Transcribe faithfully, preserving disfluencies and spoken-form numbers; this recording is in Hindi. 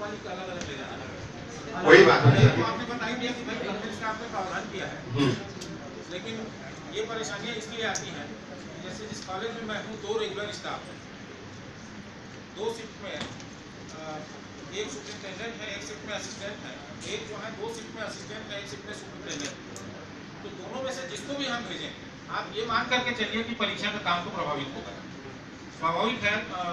वाली का अलग अलग ले जाना। वही बात है। तो आपने बताई दिया कि भाई गवर्नमेंट स्टाफ में प्रावधान किया है, लेकिन ये परेशानियां इसलिए आती हैं, जैसे जिस कॉलेज में मैं हूँ दो रेगुलर स्टाफ हैं, दो शिफ्ट में एक सुपरिटेंडेंट है, एक शिफ्ट में असिस्टेंट है, एक जो है दो शिफ्ट में असिस्टेंट है, एक शिफ्ट में सुपरिटेंडेंट। तो दोनों में से जिसको भी हम भेजें, आप ये मान करके चलिए कि परीक्षा का काम तो प्रभावित होगा। स्वाभाविक है।